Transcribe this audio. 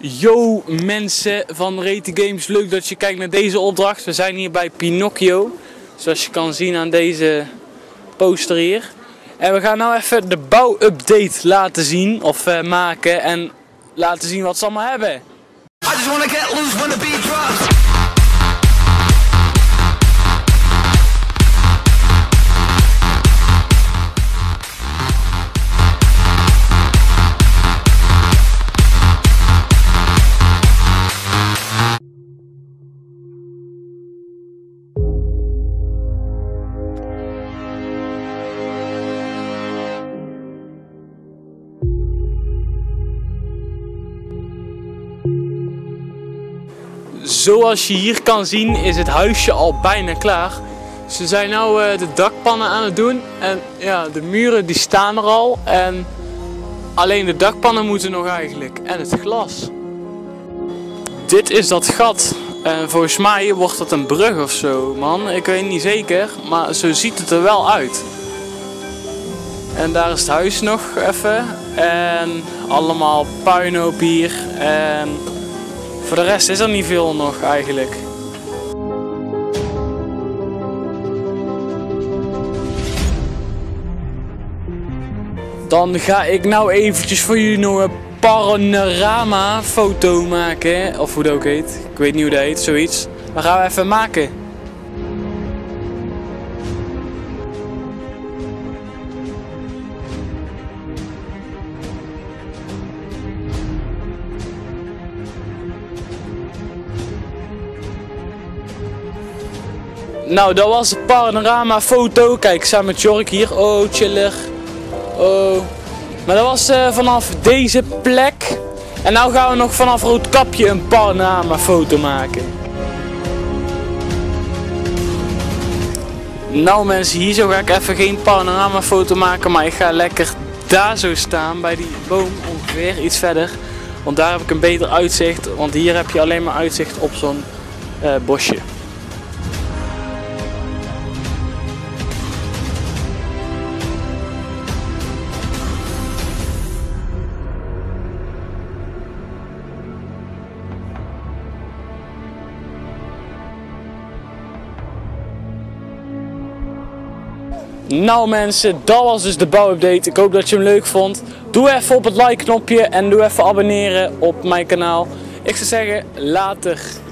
Yo mensen van Reti Games, leuk dat je kijkt naar deze opdracht. We zijn hier bij Pinocchio, zoals je kan zien aan deze poster hier. En we gaan nou even de bouwupdate laten zien, of maken en laten zien wat ze allemaal hebben. I just wanna get loose when the beat drops. Zoals je hier kan zien is het huisje al bijna klaar. Ze zijn nou de dakpannen aan het doen en ja, de muren die staan er al en alleen de dakpannen moeten nog eigenlijk en het glas. Dit is dat gat en volgens mij wordt dat een brug of zo, man. Ik weet niet zeker, maar zo ziet het er wel uit. En daar is het huis nog even en allemaal puinhoop hier en voor de rest is er niet veel nog eigenlijk. Dan ga ik nou eventjes voor jullie nog een panorama foto maken. Of hoe dat ook heet. Ik weet niet hoe dat heet, zoiets. Maar gaan we even maken. Nou, dat was de panorama foto. Kijk, samen met Jork hier. Oh, chiller. Oh. Maar dat was vanaf deze plek. En nou gaan we nog vanaf Roodkapje een panorama foto maken. Nou mensen, hier zo ga ik even geen panorama foto maken. Maar ik ga lekker daar zo staan, bij die boom ongeveer, iets verder. Want daar heb ik een beter uitzicht. Want hier heb je alleen maar uitzicht op zo'n bosje. Nou mensen, dat was dus de bouwupdate. Ik hoop dat je hem leuk vond. Doe even op het like knopje en doe even abonneren op mijn kanaal. Ik zou zeggen, later.